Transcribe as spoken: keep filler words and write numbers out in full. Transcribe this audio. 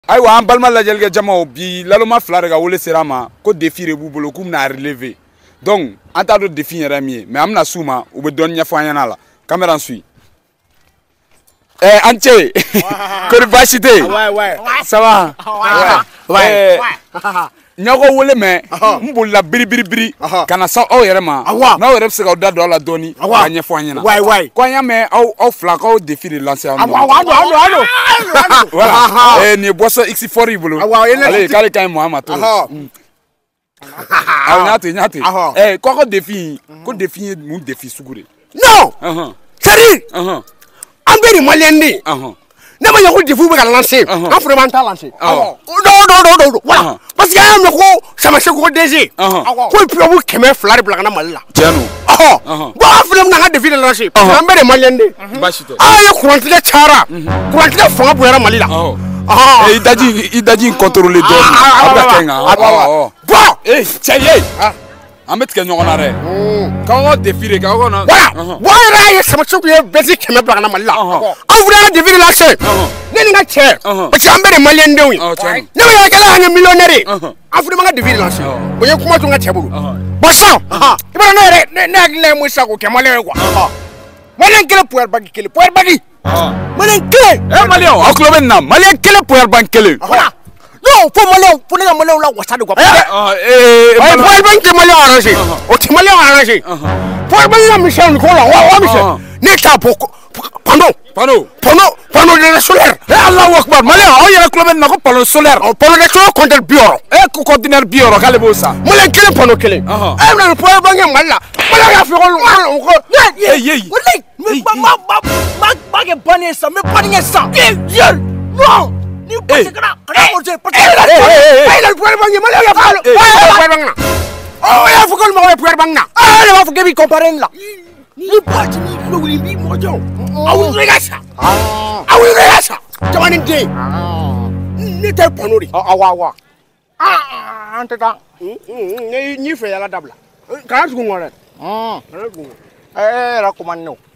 Aïwa an balma lajɛli kɛ jamaw bi laloma fila de ka wele sera ma ko défi de b'u bolo k'u bɛna relever donc an t'a dɔn défi yɛrɛ min ye mais an bɛna s'u ma u bɛ dɔɔni ɲɛfɔ an ɲɛna la caméra suit eh an cɛ kori baasi tɛ yen ouais ouais ça va ouais ɲago wele mɛ n bolila biribiribiri ka na sa aw yɛrɛ ma n'aw yɛrɛ bɛ se k'aw da don a la dɔɔni ka ɲɛfɔ an ɲɛna ouais ouais ko an y'a mɛn aw aw fila k'aw défi de lancer an nɔ voilà eh nin ye boisson X fort y'i bolo ale k'ale ka ɲi mɔɔ ma to awɔ n y'a to n y'a to eh k'aw ka défi ko défi ye mun défi sugu de non c'est à dire an bɛ nin maliyɛn de ne ma ɲɛ ko défi bɛ ka lancer an fana b'an ta lancer non non non non voilà parce que an y'a mɛn ko samase ko D G ko tubabu kɛmɛ fila de bila ka na Mali la tiɲɛ don bon an fana bɛna an ka défi de lancer parce que an bɛ de maliyɛn de baasi tɛ an ye kurantigɛ cayara kurantigɛ fanga bonyara Mali la i daji i daji in contrôler dɔɔni a bɛ kɛ nka bon eh cɛ ye an bɛ tigɛ ɲɔgɔn na dɛ k'aw ka défi de kɛ aw ka na voilà bon an yɛrɛ y'a ye samase ko ye bɛsi kɛmɛ bila ka na Mali la an fana y'a défi de lancer ne ni n ka cɛ parce que an bɛ de maliyɛn denw ye ne ma yɛrɛ an ye millionnaire ye an fana b'an ka défi de lancer o ye kuma to n ka cɛ bolo bon sisan i b'a dɔn ne yɛrɛ ne hakili la ye mun sisan k'o kɛ maliyɛn ye quoi maliyɛn kelen pouvoir bagi kelen pouvoir bagi maliyɛn kelen eh maliyɛn aw tulo bɛ nin na maliyɛn kelen pouvoir bagi kelen voilà non fo maliyɛn fo ne ka maliyɛnw la wasa de quoi eh pouvoir bagi tɛ maliyɛn arranger o tɛ maliyɛn arranger pouvoir bagi ka misɛn nin ko la wa misɛn ne t'a bɔ panneau panneau panneau panneau de solaire eh Allahu akbar maliyɛn aw yɛrɛ tulo bɛ nin na ko panneau solaire panneau de solaire conteneur bi wɔɔrɔ eh ko conteneur bi wɔɔrɔ k'ale b'o san maliyɛn kelen panneau kelen eh bɛna nin pouvoir bagi Mali la maliyɛn y'a fɛ ko ko ye ye walayi ma ma ma ma kɛ banni ye san n bɛ banni kɛ san ye non ni basi kana kana mɔtɛ parce que eh eh eh pouvoir bagi maliyɛn y'a fɔ pouvoir bagi na oh y'a fɔ ko mɔgɔ ye pouvoir bagi na ah ne b'a fɔ k'e b'i comparer la ni bati ni kulo wuli bi mɔjɔ aw wuli ka sa aw wuli ka sa jamana den ne tɛ panneau de awɔ awɔ ah an tɛ taa ne n'i fɛ yala dabila kana tugu n kɔ dɛ kana tugu n kɔ eh yɛrɛ commande